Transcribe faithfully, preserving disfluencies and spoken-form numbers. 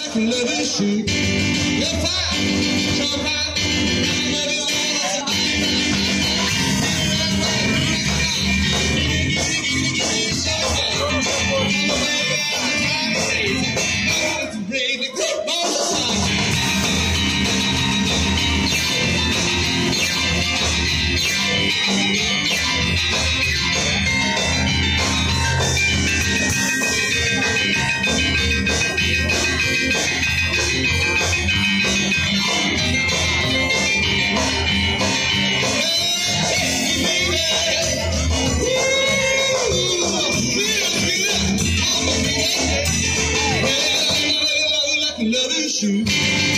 Love is shoot. Your time, your time. Baby, come on. Love is shoot.